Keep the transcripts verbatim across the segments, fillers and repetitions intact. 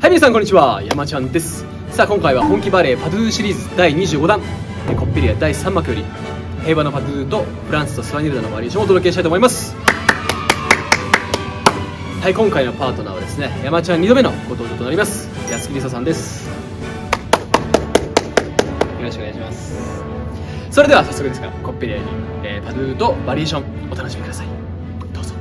はい、皆さんこんにちは、山ちゃんです。さあ、今回は本気バレーパドゥーシリーズだいにじゅうごだん、コッペリアだいさん幕より平和のパドゥーとフランスとスワニルダのバリエーションをお届けしたいと思います。はい、今回のパートナーはですね、山ちゃんにどめのご登場となります安木りささんです。よろしくお願いします。それでは早速ですが、コッペリアに、えー、パドゥーとバリエーションお楽しみください。どうぞ。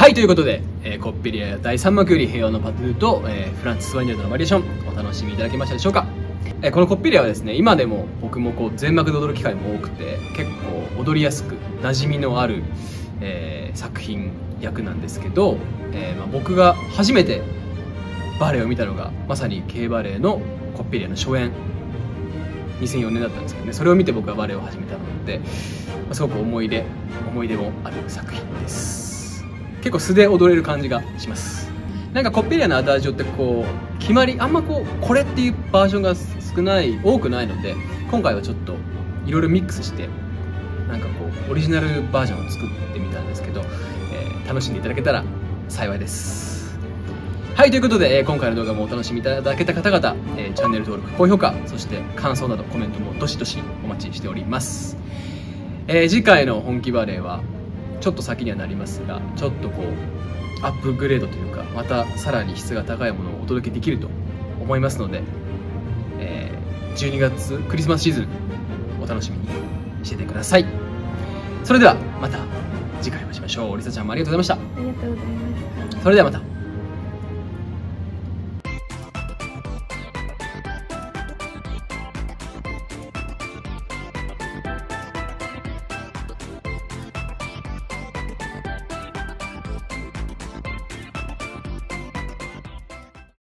はい、ということで、えー、コッペリアだいさん幕より平和のパトゥーと、えー、フランツ・スワニルドのバリエーションお楽しみいただけましたでしょうか。えー、このコッペリアはですね、今でも僕もこう全幕で踊る機会も多くて、結構踊りやすく馴染みのある、えー、作品役なんですけど、えーまあ、僕が初めてバレエを見たのがまさに K バレエのコッペリアの初演にせんよねんだったんですけどね、それを見て僕はバレエを始めたので、まあ、すごく思い出思い出もある作品です。結構素で踊れる感じがします。なんかコッペリアのアダージョってこう決まりあんまこうこれっていうバージョンが少ない多くないので、今回はちょっといろいろミックスしてなんかこうオリジナルバージョンを作ってみたんですけど、えー、楽しんでいただけたら幸いです。はい、ということで、えー、今回の動画もお楽しみいただけた方々、えー、チャンネル登録高評価、そして感想などコメントもどしどしお待ちしております。えー、次回の本気バレエはちょっと先にはなりますが、ちょっとこうアップグレードというか、またさらに質が高いものをお届けできると思いますので、えー、じゅうにがつクリスマスシーズンお楽しみにしててください。それではまた次回お会いしましょう。りさちゃんもありがとうございました。 ありがとうございました。 それではまた。